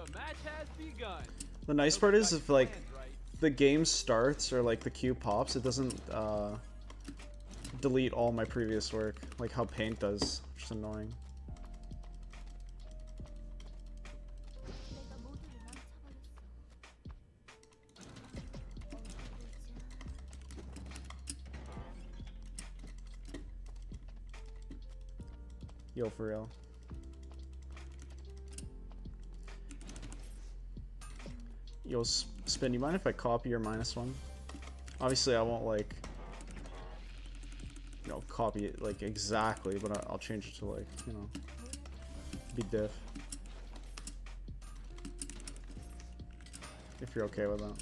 match has begun. The nice part is if like the game starts or like the queue pops, it doesn't delete all my previous work, like how Paint does, which is annoying. Yo, for real. Yo, Spin, you mind if I copy your -1? Obviously, I won't, like, you know, copy it, like, exactly, but I'll change it to, like, you know, be diff. If you're okay with that.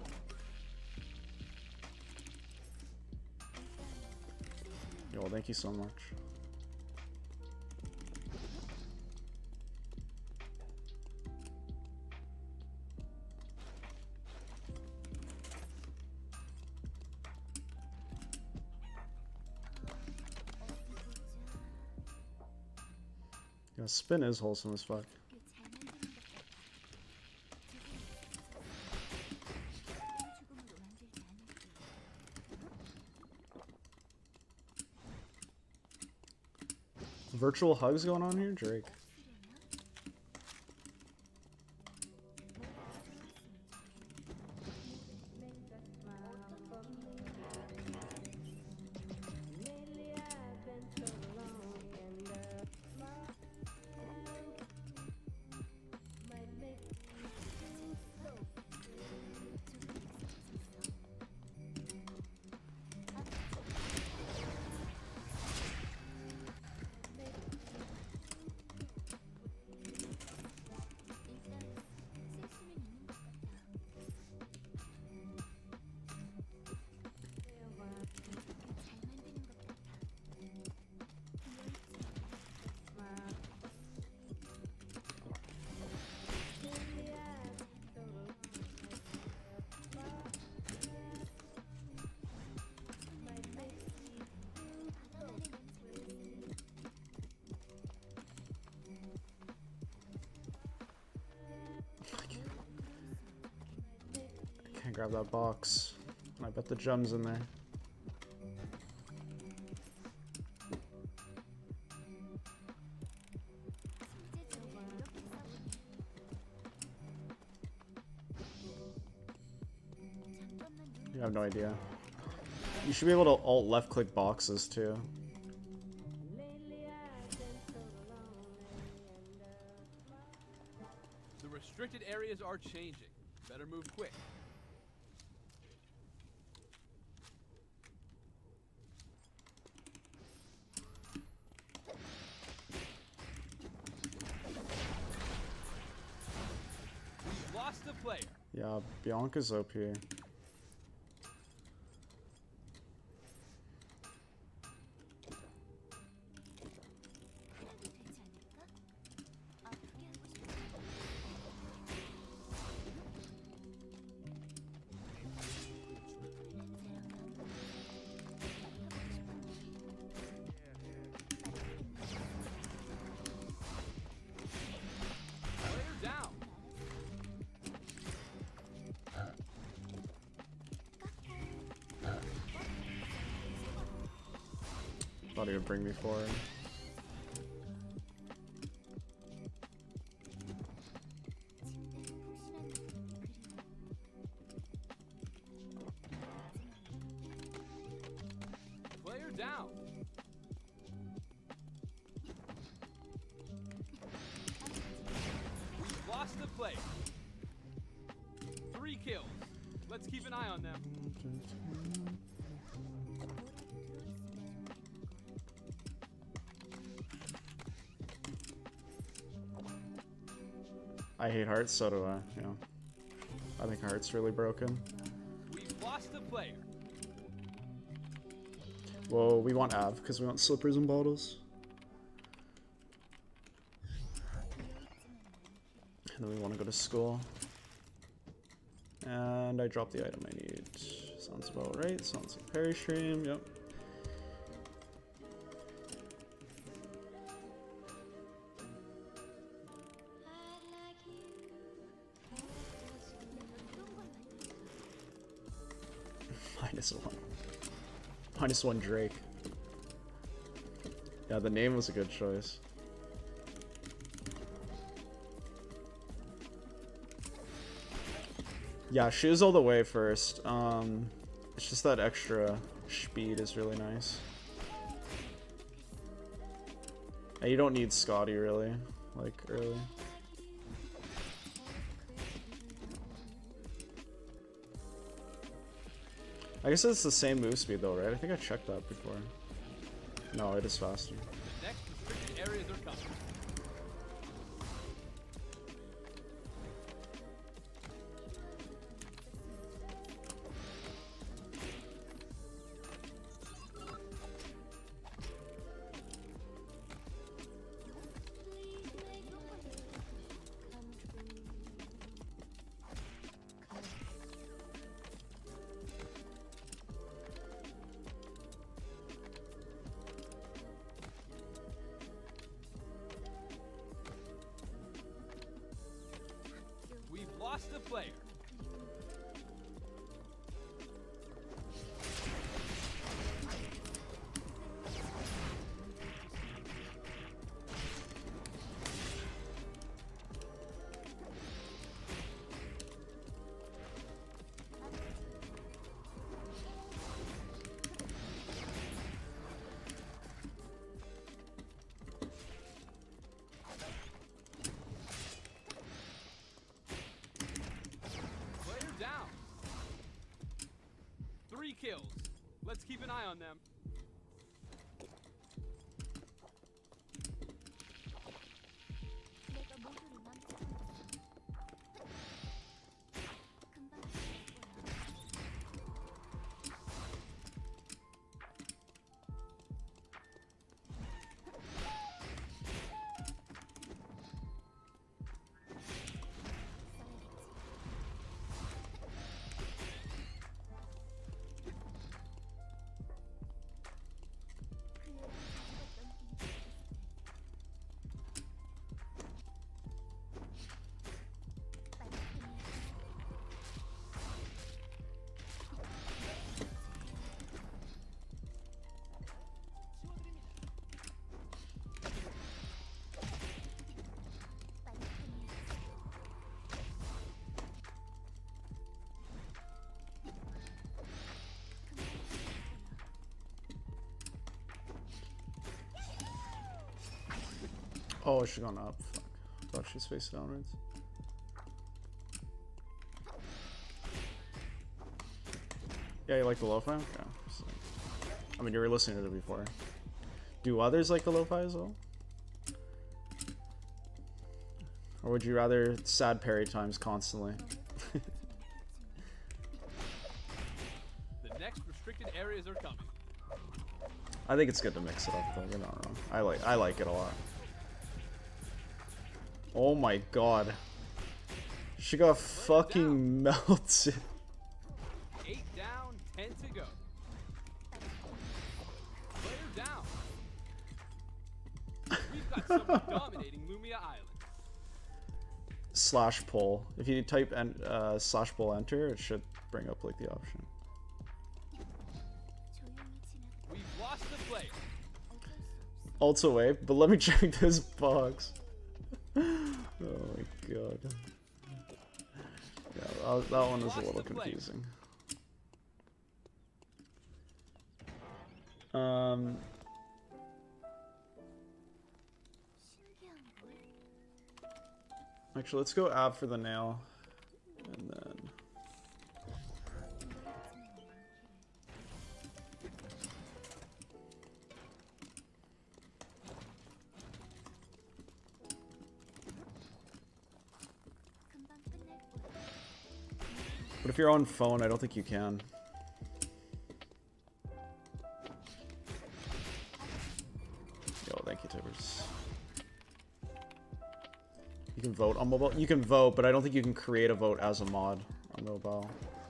Yo, well, thank you so much. Yeah, Spin is wholesome as fuck. Virtual hugs going on here, Drake. Can't grab that box. I bet the gem's in there. You have no idea. You should be able to alt left click boxes too. The restricted areas are changing. Better move quick. We've lost the player. Yeah, Bianca's OP. Thought he would bring me forward. Player down. We've lost the player. 3 kills. Let's keep an eye on them. I hate Hearts, so do I, you know. I think Hearts really broken. We've lost the player. Well, we want Av, because we want slippers and bottles. And then we want to go to school. And I dropped the item I need. Sounds about right. Sounds like Perry stream, yep. -1. -1 Drake. Yeah, the name was a good choice. Yeah, shoes all the way first. It's just that extra speed is really nice. And you don't need Scotty really, like early. I guess it's the same move speed though, right? I think I checked that before. No, it is faster. The next restricted areas are coming. Lost the player. Kills. Let's keep an eye on them. Oh, she's gone up. Fuck. Thought she's face downwards. Yeah, you like the lo-fi? Okay. So, I mean, you were listening to it before. Do others like the lo-fi as well? Or would you rather sad parry times constantly? The next restricted areas are coming. I think it's good to mix it up though, you're not wrong. I like it a lot. Oh my god. She got fucking melted. 8 down, 10 to go. Player down. We've got someone dominating Lumia Island. Slash pull. If you type slash pull enter, it should bring up like the option. We've lost the player. Ult's away, but let me check this box. Oh my god. Yeah, that one is a little confusing. Actually, let's go ab for the nail, and then but if you're on phone, I don't think you can. Yo, thank you, Tibbers. You can vote on mobile. You can vote, but I don't think you can create a vote as a mod on mobile.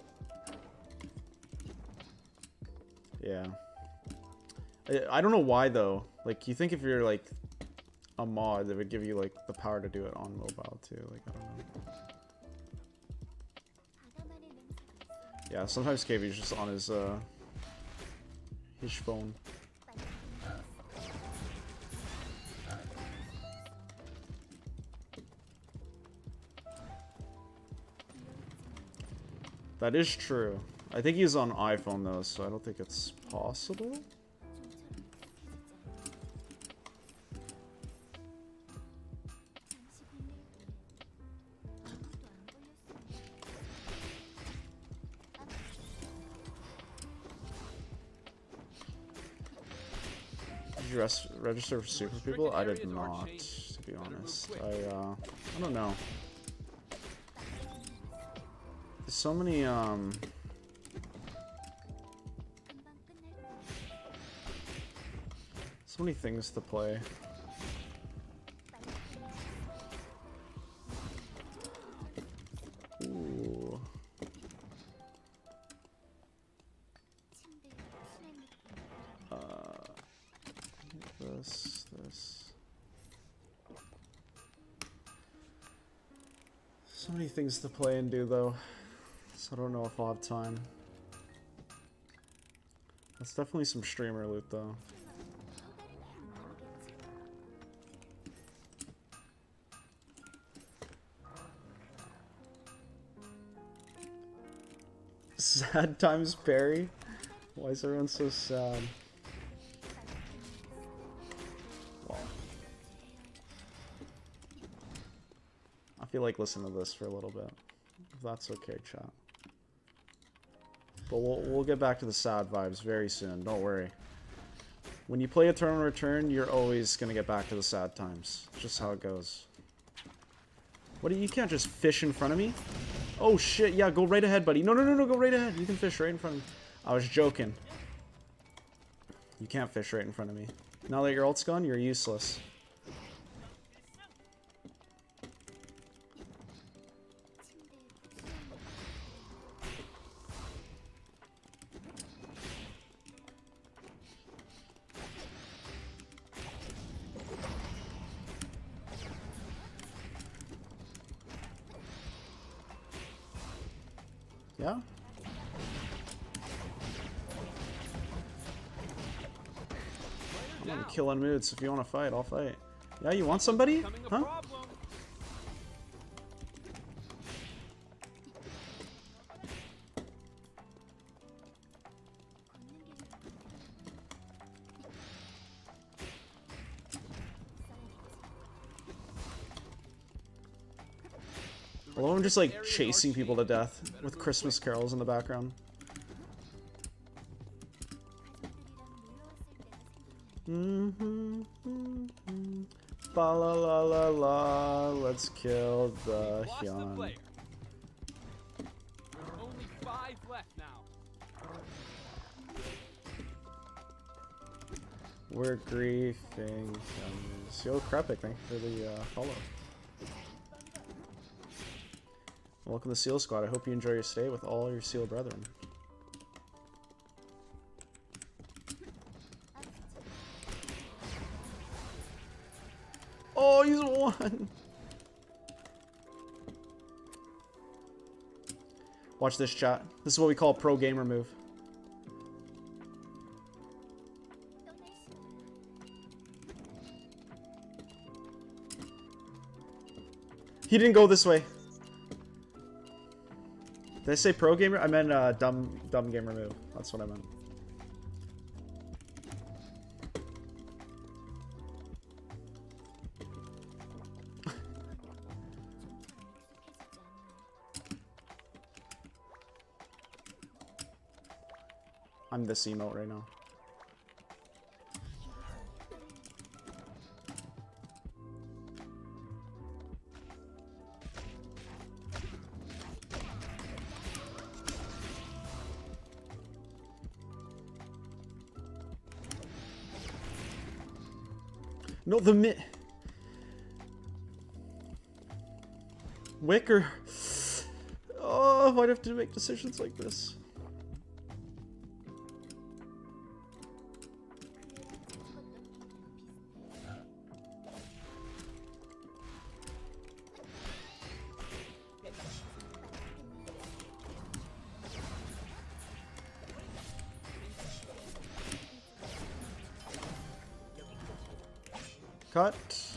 Yeah. I don't know why though. Like, you think if you're like a mod, it would give you like the power to do it on mobile too. Like, I don't know. Yeah, sometimes KV's just on his phone. That is true. I think he's on iPhone though, so I don't think it's possible. Did you register for Super People? I did not, to be honest. I don't know. There's so many so many things to play. Ooh. This. So many things to play and do though. So I don't know if I'll have time. That's definitely some streamer loot though. Sad times Perry? Why is everyone so sad? Wow. I feel like listening to this for a little bit. If that's okay, chat. But we'll get back to the sad vibes very soon, don't worry. When you play a Tournament Return, you're always gonna get back to the sad times. It's just how it goes. What, you can't just fish in front of me? Oh shit, yeah, go right ahead, buddy. No, go right ahead. You can fish right in front of me. I was joking. You can't fish right in front of me. Now that your ult's gone, you're useless. Yeah? I'm on killing moods. If you want to fight, I'll fight. Yeah, you want somebody? Huh? I love him just like chasing people to death with Christmas carols in the background. Fa la la la la, let's kill the Hyun. There's only 5 left now. We're griefing. Yo, Krepik, thank you for the follow. Welcome to Seal Squad. I hope you enjoy your stay with all your Seal brethren. Oh, he's won! Watch this, chat. This is what we call a pro gamer move. He didn't go this way. Did I say pro gamer? I meant dumb gamer move. That's what I meant. I'm this emote right now. No, the Wicker. Oh, why'd I have to make decisions like this? Cut.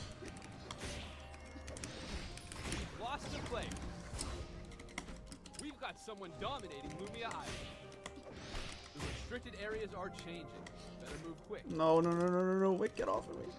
We've lost the player. We've got someone dominating Lumia Island. The restricted areas are changing. Better move quick. No, no, no, no, no, no. Wait, get off of me.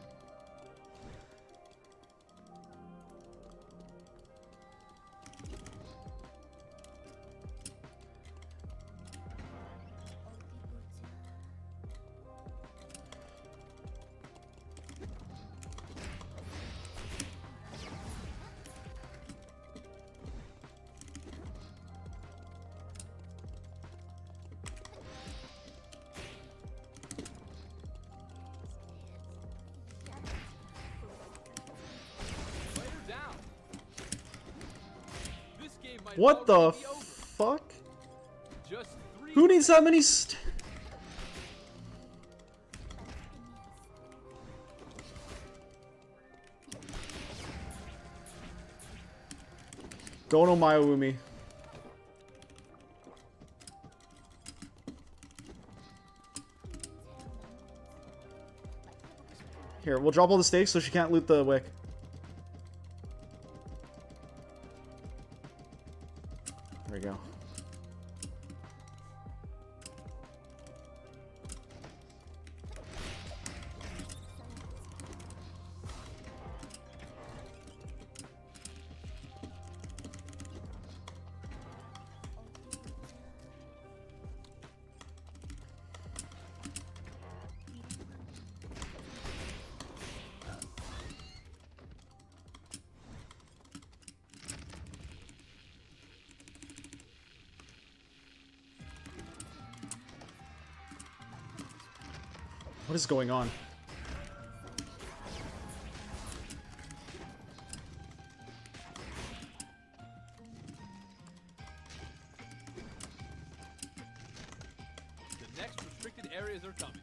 What the fuck? Who needs that many Go to Mayumi. Here, we'll drop all the stakes so she can't loot the wick. There we go. What is going on? The next restricted areas are coming.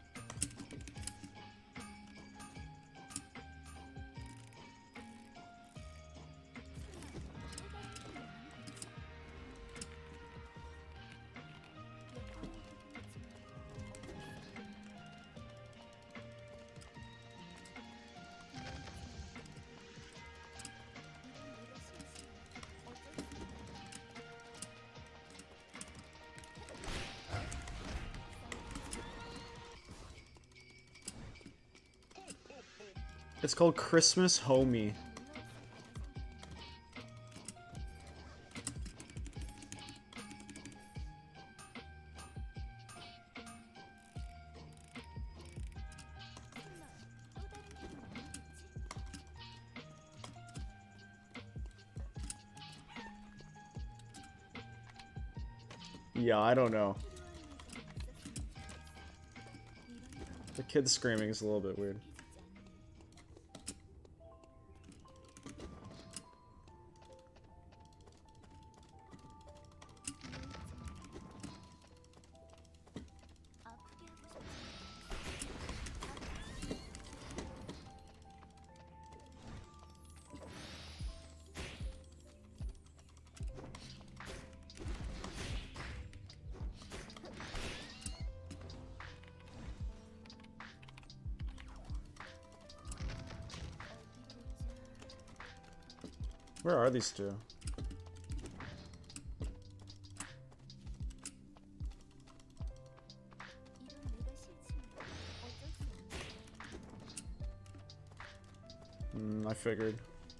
It's called Christmas Homie. Yeah, I don't know. The kid screaming is a little bit weird. Where are these two? I figured.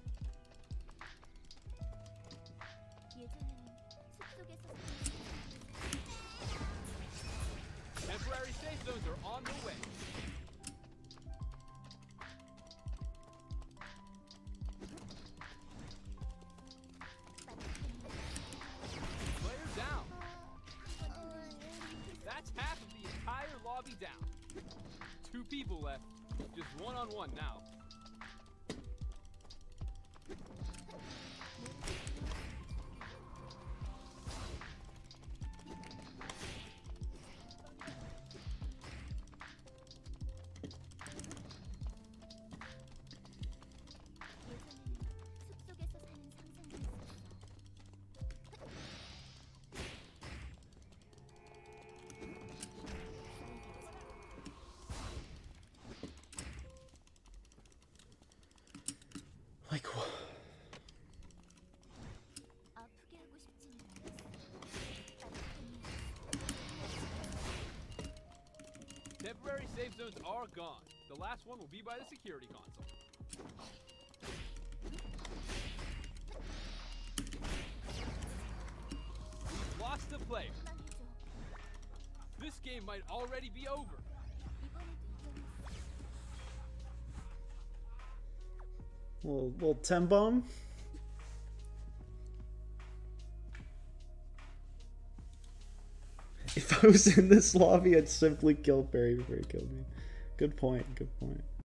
Temporary safe zones are on the way. Half of the entire lobby down. 2 people left. Just one-on-one now. are gone. The last one will be by the security console. We've lost the player. This game might already be over. Little 10 bomb. If I was in this lobby, I'd simply kill Perry before he killed me. Good point, good point.